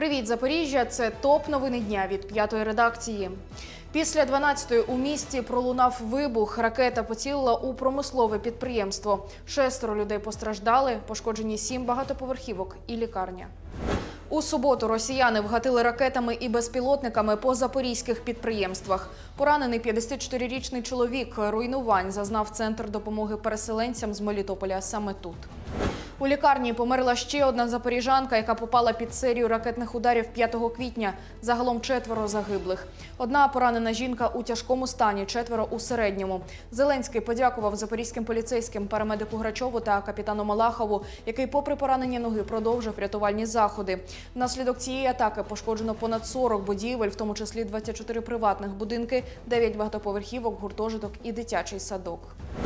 Привіт, Запоріжжя! Це топ-новини дня від п'ятої редакції. Після 12-ї у місті пролунав вибух. Ракета поцілила у промислове підприємство. 6 людей постраждали, пошкоджені 7 багатоповерхівок і лікарня. У суботу росіяни вгатили ракетами і безпілотниками по запорізьких підприємствах. Поранений 54-річний чоловік руйнувань зазнав центр допомоги переселенцям з Мелітополя саме тут. У лікарні померла ще одна запоріжанка, яка попала під серію ракетних ударів 5 квітня. Загалом 4 загиблих. Одна поранена жінка у тяжкому стані, 4 у середньому. Зеленський подякував запорізьким поліцейським, парамедику Грачову та капітану Малахову, який попри поранення ноги продовжив рятувальні заходи. Внаслідок цієї атаки пошкоджено понад 40 будівель, в тому числі 24 приватних будинки, 9 багатоповерхівок, гуртожиток і дитячий садок.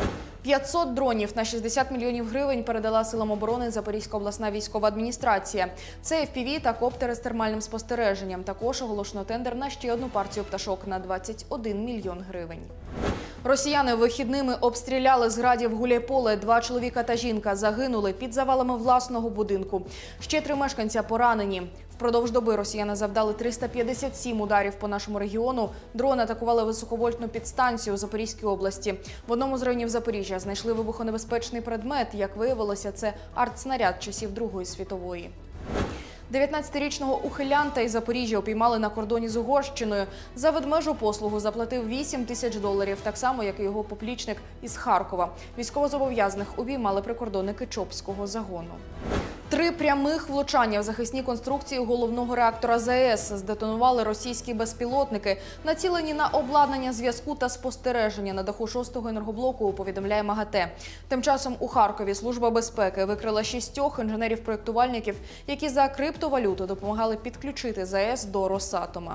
500 дронів на 60 мільйонів гривень передала силам оборони Запорізька обласна військова адміністрація. Це FPV та коптери з термальним спостереженням. Також оголошено тендер на ще одну партію пташок на 21 мільйон гривень. Росіяни вихідними обстріляли з градів Гуляйполе. 2 чоловіка та жінка загинули під завалами власного будинку. Ще 3 мешканця поранені. Впродовж доби росіяни завдали 357 ударів по нашому регіону. Дрони атакували високовольтну підстанцію у Запорізькій області. В одному з районів Запоріжжя знайшли вибухонебезпечний предмет. Як виявилося, це артснаряд часів Другої світової. 19-річного ухилянта із Запоріжжя упіймали на кордоні з Угорщиною. За ведмежу послугу заплатив $8 тисяч, так само, як і його поплічник із Харкова. Військовозобов'язаних упіймали прикордонники Чопського загону. 3 прямих влучання в захисні конструкції головного реактора ЗАЕС здетонували російські безпілотники, націлені на обладнання зв'язку та спостереження на даху 6-го енергоблоку, повідомляє МАГАТЕ. Тим часом у Харкові Служба безпеки викрила 6 інженерів-проєктувальників, які за криптовалюту допомагали підключити ЗАЕС до Росатома.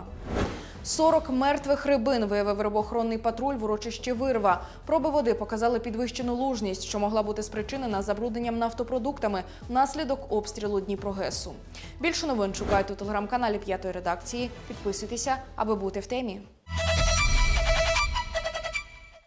40 мертвих рибин виявив рибоохоронний патруль в урочищі Вирва. Проби води показали підвищену лужність, що могла бути спричинена забрудненням нафтопродуктами внаслідок обстрілу Дніпрогесу. Більше новин шукайте у телеграм-каналі п'ятої редакції. Підписуйтеся, аби бути в темі.